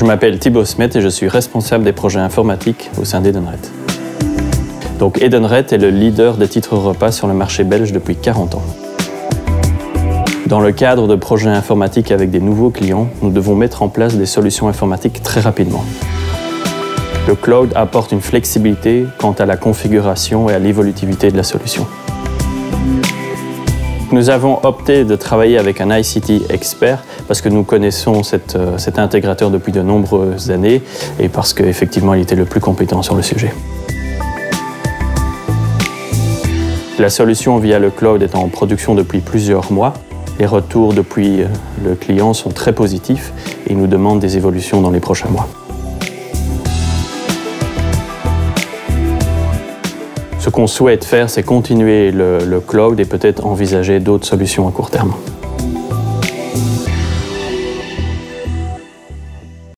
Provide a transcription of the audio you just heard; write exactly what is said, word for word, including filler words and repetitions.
Je m'appelle Thibaut Smet et je suis responsable des projets informatiques au sein d'Edenred. Donc Edenred est le leader des titres repas sur le marché belge depuis quarante ans. Dans le cadre de projets informatiques avec des nouveaux clients, nous devons mettre en place des solutions informatiques très rapidement. Le cloud apporte une flexibilité quant à la configuration et à l'évolutivité de la solution. Nous avons opté de travailler avec un I C T expert parce que nous connaissons cette, euh, cet intégrateur depuis de nombreuses années et parce qu'effectivement il était le plus compétent sur le sujet. La solution via le cloud est en production depuis plusieurs mois. Les retours depuis le client sont très positifs et nous demandent des évolutions dans les prochains mois. Ce qu'on souhaite faire, c'est continuer le, le cloud et peut-être envisager d'autres solutions à court terme.